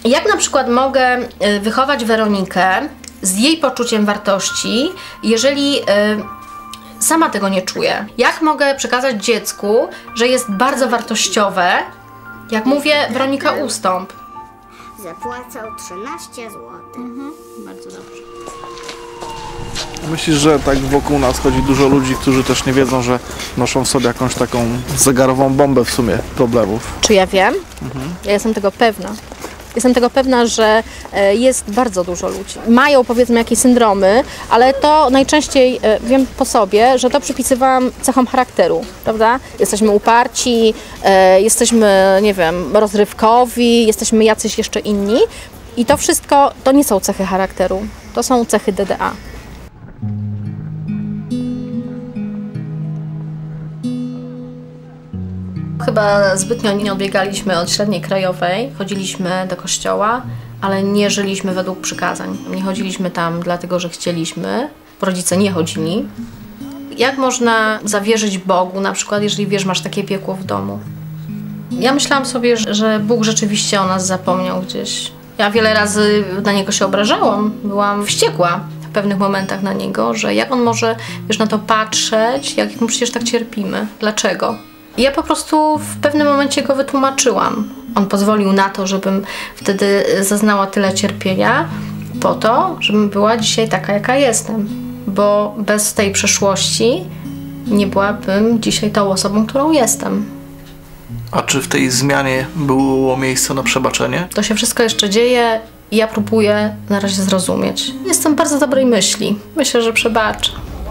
Jak na przykład mogę wychować Weronikę z jej poczuciem wartości, jeżeli sama tego nie czuję? Jak mogę przekazać dziecku, że jest bardzo wartościowe? Jak mówię, Weronika, ustąp. Zapłacał 13 zł. Bardzo dobrze. Myślisz, że tak wokół nas chodzi dużo ludzi, którzy też nie wiedzą, że noszą w sobie jakąś taką zegarową bombę w sumie problemów? Czy ja wiem? Ja jestem tego pewna. Jestem tego pewna, że jest bardzo dużo ludzi. Mają, powiedzmy, jakieś syndromy, ale to najczęściej wiem po sobie, że to przypisywałam cechom charakteru, prawda? Jesteśmy uparci, jesteśmy, nie wiem, rozrywkowi, jesteśmy jacyś jeszcze inni. I to wszystko to nie są cechy charakteru, to są cechy DDA. Chyba zbytnio nie odbiegaliśmy od średniej krajowej, chodziliśmy do kościoła, ale nie żyliśmy według przykazań. Nie chodziliśmy tam dlatego, że chcieliśmy, rodzice nie chodzili. Jak można zawierzyć Bogu, na przykład, jeżeli wiesz, masz takie piekło w domu? Ja myślałam sobie, że Bóg rzeczywiście o nas zapomniał gdzieś. Ja wiele razy na Niego się obrażałam, byłam wściekła w pewnych momentach na Niego, że jak On może, wiesz, na to patrzeć, jak my przecież tak cierpimy, dlaczego? I ja po prostu w pewnym momencie Go wytłumaczyłam. On pozwolił na to, żebym wtedy zaznała tyle cierpienia po to, żebym była dzisiaj taka, jaka jestem. Bo bez tej przeszłości nie byłabym dzisiaj tą osobą, którą jestem. A czy w tej zmianie było miejsce na przebaczenie? To się wszystko jeszcze dzieje i ja próbuję na razie zrozumieć. Jestem bardzo dobrej myśli. Myślę, że przebaczę.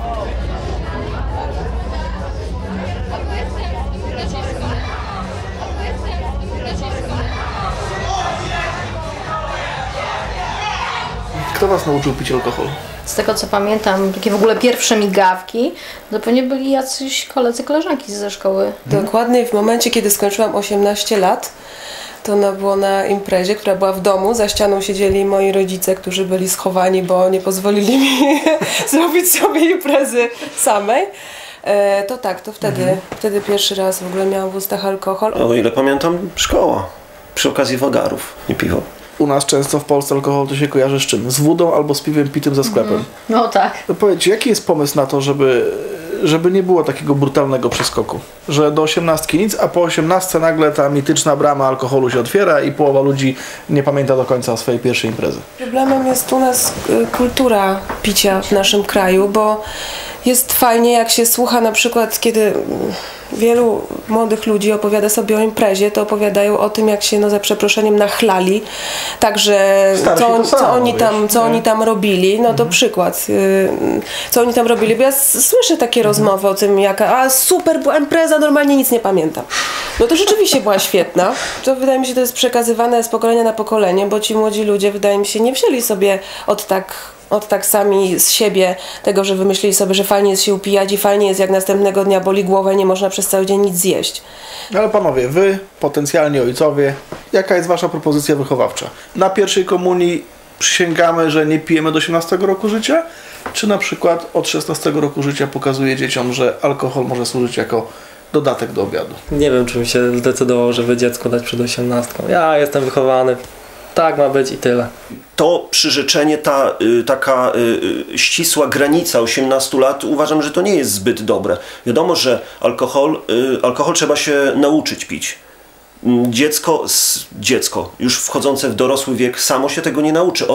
Kto was nauczył pić alkohol? Z tego co pamiętam, takie w ogóle pierwsze migawki, to pewnie byli jacyś koledzy, koleżanki ze szkoły. Dokładnie w momencie, kiedy skończyłam 18 lat, to było na imprezie, która była w domu. Za ścianą siedzieli moi rodzice, którzy byli schowani, bo nie pozwolili mi zrobić sobie imprezy samej. To tak, to wtedy pierwszy raz w ogóle miałam w ustach alkohol. O ile pamiętam, szkoła. Przy okazji wagarów i piwo. U nas często w Polsce alkohol to się kojarzy z czym? Z wodą albo z piwem pitym ze sklepem. No tak. Powiedzcie, jaki jest pomysł na to, żeby nie było takiego brutalnego przeskoku? Że do 18 nic, a po 18 nagle ta mityczna brama alkoholu się otwiera i połowa ludzi nie pamięta do końca swojej pierwszej imprezy. Problemem jest u nas kultura picia w naszym kraju, bo jest fajnie, jak się słucha na przykład, kiedy wielu młodych ludzi opowiada sobie o imprezie, to opowiadają o tym, jak się, no za przeproszeniem, nachlali. Także co oni tam robili, no to przykład, co oni tam robili, bo ja słyszę takie rozmowy o tym, jaka super była impreza, normalnie nic nie pamiętam. No to rzeczywiście była świetna. To wydaje mi się, to jest przekazywane z pokolenia na pokolenie, bo ci młodzi ludzie, wydaje mi się, nie wzięli sobie od tak sami z siebie tego, że wymyślili sobie, że fajnie jest się upijać i fajnie jest, jak następnego dnia boli głowę i nie można przez cały dzień nic zjeść. Ale panowie, wy, potencjalni ojcowie, jaka jest wasza propozycja wychowawcza? Na pierwszej komunii przysięgamy, że nie pijemy do 18 roku życia? Czy na przykład od 16 roku życia pokazuje dzieciom, że alkohol może służyć jako dodatek do obiadu? Nie wiem, czy bym się zdecydował, żeby dziecko dać przed 18. Ja jestem wychowany. Tak ma być i tyle. To przyrzeczenie, taka ścisła granica 18 lat, uważam, że to nie jest zbyt dobre. Wiadomo, że alkohol trzeba się nauczyć pić. Dziecko już wchodzące w dorosły wiek samo się tego nie nauczy.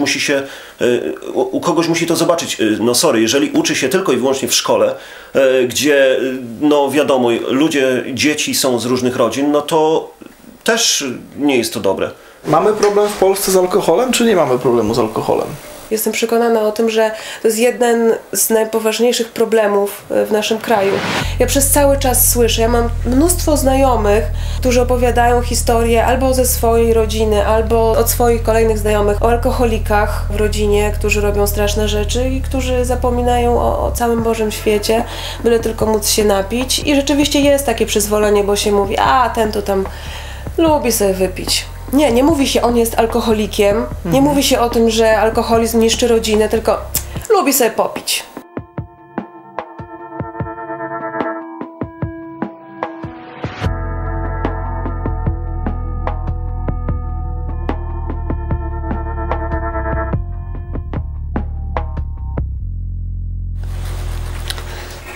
U kogoś musi to zobaczyć. No sorry, jeżeli uczy się tylko i wyłącznie w szkole, gdzie no wiadomo, dzieci są z różnych rodzin, no to też nie jest to dobre. Mamy problem w Polsce z alkoholem, czy nie mamy problemu z alkoholem? Jestem przekonana o tym, że to jest jeden z najpoważniejszych problemów w naszym kraju. Ja przez cały czas słyszę, ja mam mnóstwo znajomych, którzy opowiadają historie albo ze swojej rodziny, albo od swoich kolejnych znajomych o alkoholikach w rodzinie, którzy robią straszne rzeczy i którzy zapominają o całym Bożym świecie, byle tylko móc się napić. I rzeczywiście jest takie przyzwolenie, bo się mówi, a ten to tam lubi sobie wypić. Nie mówi się, on jest alkoholikiem, nie mówi się o tym, że alkoholizm niszczy rodzinę, tylko lubi sobie popić.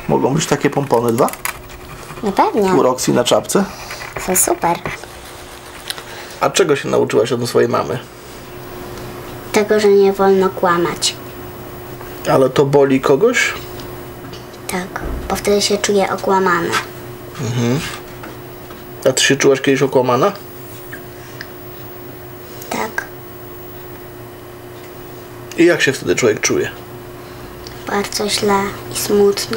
Mogą być takie pompony 2? No pewnie, U Roxy na czapce. to super. A czego się nauczyłaś od swojej mamy? Tego, że nie wolno kłamać. Ale to boli kogoś? Tak, bo wtedy się czuję okłamana. A ty się czułaś kiedyś okłamana? Tak, I jak się wtedy człowiek czuje? bardzo źle i smutno.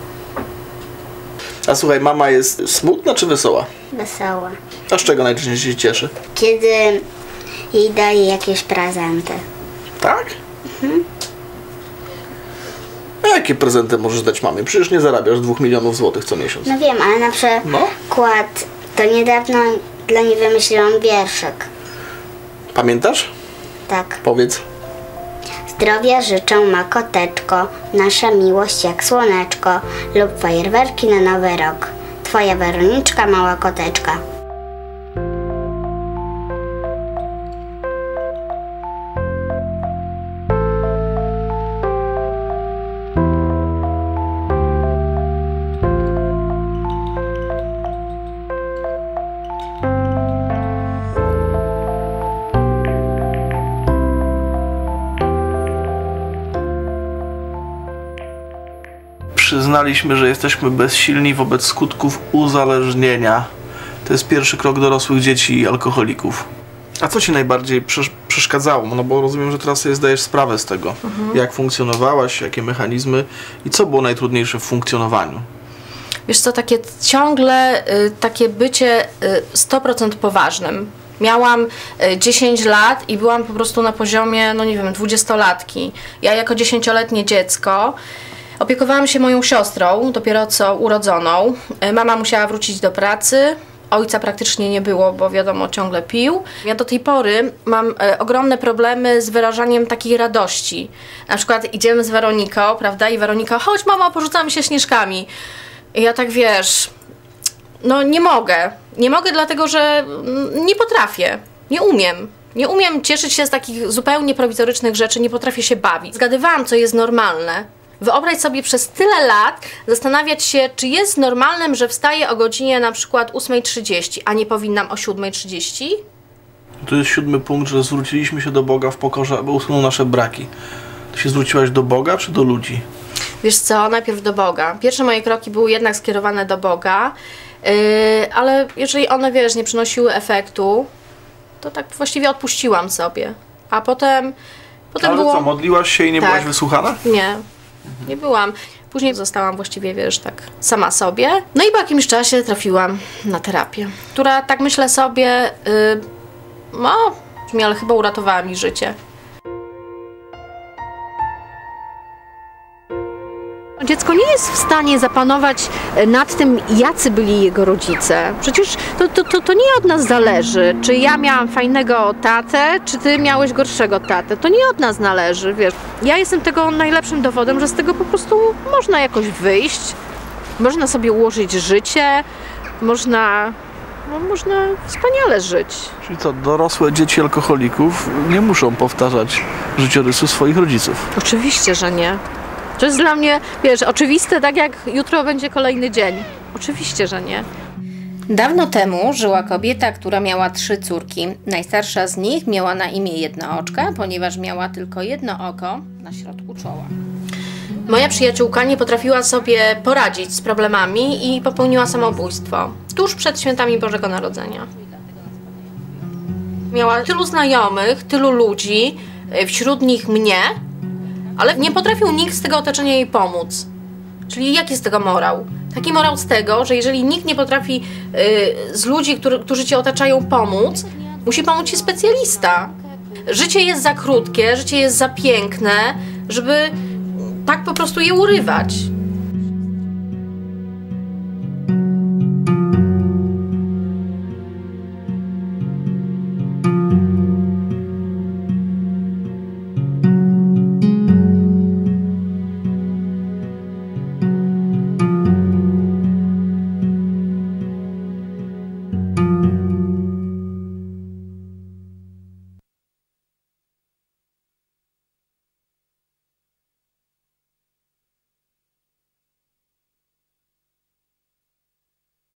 A słuchaj, mama jest smutna czy wesoła? Wesoła. A z czego najczęściej się cieszy? Kiedy jej daję jakieś prezenty. Tak? A jakie prezenty możesz dać mamie? Przecież nie zarabiasz 2 milionów złotych co miesiąc. No wiem, ale na przykład to niedawno dla niej wymyśliłam wierszyk. Pamiętasz? Tak. Powiedz. Zdrowia życzę ma koteczko, nasza miłość jak słoneczko, lub fajerwerki na nowy rok. Twoja Weroniczka, mała koteczka. Przyznaliśmy, że jesteśmy bezsilni wobec skutków uzależnienia. To jest pierwszy krok dorosłych dzieci i alkoholików. A co ci najbardziej przeszkadzało? No bo rozumiem, że teraz sobie zdajesz sprawę z tego, jak funkcjonowałaś, jakie mechanizmy i co było najtrudniejsze w funkcjonowaniu. Wiesz co, takie ciągle takie bycie 100% poważnym. Miałam 10 lat i byłam po prostu na poziomie, no nie wiem, 20-latki. Ja jako 10-letnie dziecko opiekowałam się moją siostrą, dopiero co urodzoną. Mama musiała wrócić do pracy, ojca praktycznie nie było, bo wiadomo, ciągle pił. Ja do tej pory mam ogromne problemy z wyrażaniem takiej radości. Na przykład idziemy z Weroniką, prawda, i Weronika, chodź mama, porzucamy się śnieżkami. I ja tak, wiesz, no nie mogę. Nie mogę, dlatego że nie potrafię, nie umiem. Nie umiem cieszyć się z takich zupełnie prowizorycznych rzeczy, nie potrafię się bawić. Zgadywałam, co jest normalne. Wyobraź sobie przez tyle lat zastanawiać się, czy jest normalnym, że wstaję o godzinie na przykład 8:30, a nie powinnam o 7:30? To jest 7. punkt, że zwróciliśmy się do Boga w pokorze, aby usunął nasze braki. Ty się zwróciłaś do Boga czy do ludzi? Wiesz co, najpierw do Boga. Pierwsze moje kroki były jednak skierowane do Boga, ale jeżeli one, wiesz, nie przynosiły efektu, to tak właściwie odpuściłam sobie. A potem Ale było... co, modliłaś się i nie Tak. byłaś wysłuchana? Nie byłam. Później zostałam właściwie, wiesz, tak sama sobie. No i po jakimś czasie trafiłam na terapię, która, tak myślę sobie, ale chyba uratowała mi życie. Dziecko nie jest w stanie zapanować nad tym, jacy byli jego rodzice. Przecież to nie od nas zależy, czy ja miałam fajnego tatę, czy ty miałeś gorszego tatę. To nie od nas należy, wiesz. Ja jestem tego najlepszym dowodem, że z tego po prostu można jakoś wyjść, można sobie ułożyć życie, można wspaniale żyć. Czyli co, dorosłe dzieci alkoholików nie muszą powtarzać życiorysu swoich rodziców. Oczywiście, że nie. To jest dla mnie, wiesz, oczywiste, tak jak jutro będzie kolejny dzień. Oczywiście, że nie. Dawno temu żyła kobieta, która miała 3 córki. Najstarsza z nich miała na imię Jednooczka, ponieważ miała tylko jedno oko na środku czoła. Moja przyjaciółka nie potrafiła sobie poradzić z problemami i popełniła samobójstwo tuż przed świętami Bożego Narodzenia. Miała tylu znajomych, tylu ludzi, wśród nich mnie, ale nie potrafił nikt z tego otoczenia jej pomóc. Czyli jaki z tego morał? Taki morał z tego, że jeżeli nikt nie potrafi z ludzi, którzy cię otaczają, pomóc, musi pomóc ci specjalista. Życie jest za krótkie, życie jest za piękne, żeby tak po prostu je urywać.